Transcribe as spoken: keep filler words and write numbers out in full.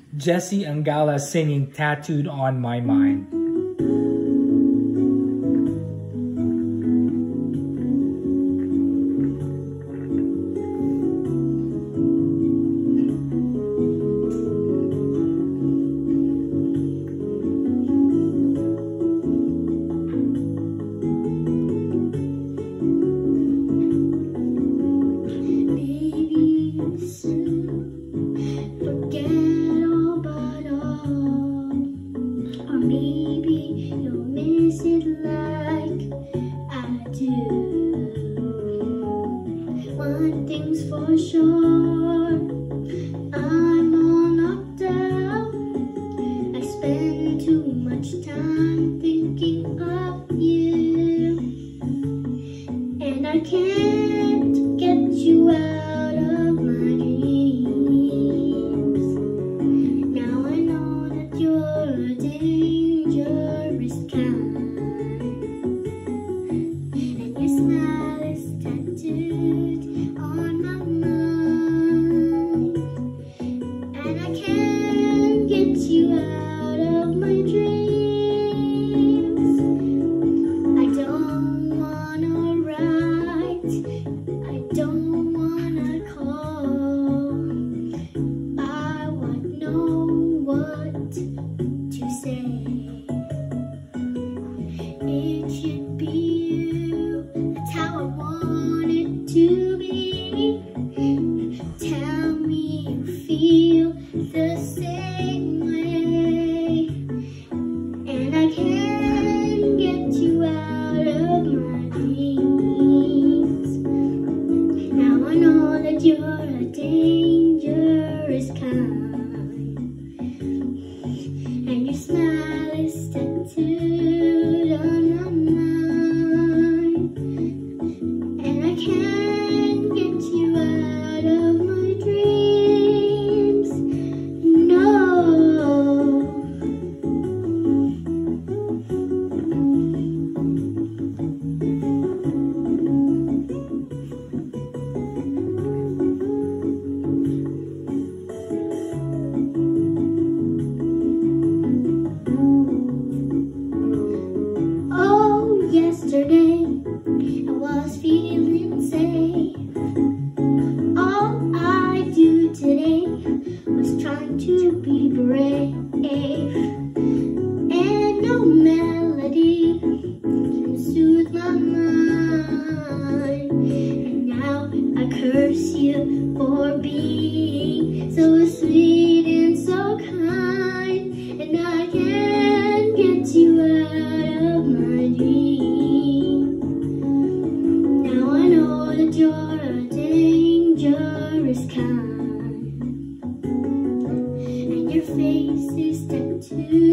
Jessie Angala singing Tattooed on My Mind. One thing's for sure, I'm all knocked out. I spend too much time thinking of you, and I can't get you out of my dreams. Now I know that you're a dangerous kind, and your smile is tattooed on my mind, and I can't get you out of my dreams. I don't wanna write, I don't wanna call, I would know what to say. It should be you, that's how I want it to be. Tell me you feel the same way, and I can't get you out of my dreams. Now I know that you're a dangerous kind, and your smile is tattooed on my mind, and I can't get you out of my dreams. No. Oh, yesterday I was feeling safe. All I do today was trying to be brave, and no melody can soothe my mind. And now I curse you for being so sweet and so kind, and I can't get you out of my dreams. Now I know that you're a dangerous kind, and your face is tattooed